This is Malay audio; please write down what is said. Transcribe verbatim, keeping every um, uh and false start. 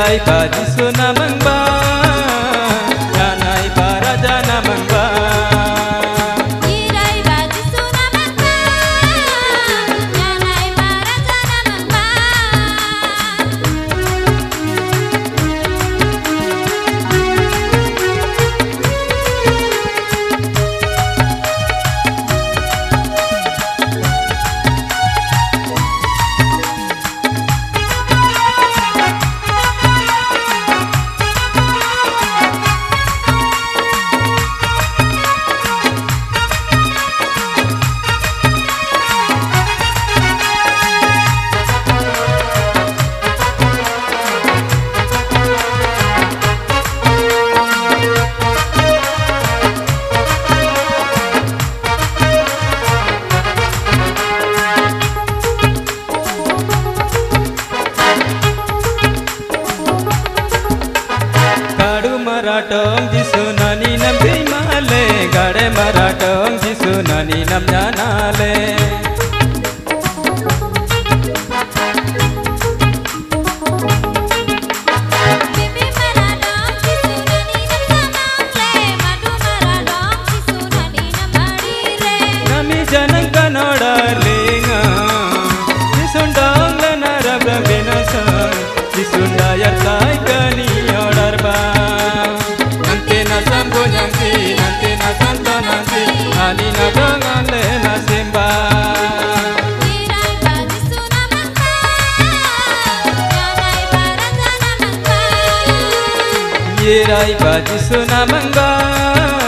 Irai baji suna mangba Janai para jana mangba Irai baji suna mangba Janai para jana mangba Maratong jisunani nam bimale gare maratong jisunani nam janale Bibi maradong jisunani nam sanamle Madu maradong jisunani nam badire Nami janang kanoda linga jisundang lana rabra benasa jisundayar kai kani order ba Ani na dangan le na simba Irai baji suna mangba Janai para jana mangba Irai baji suna mangba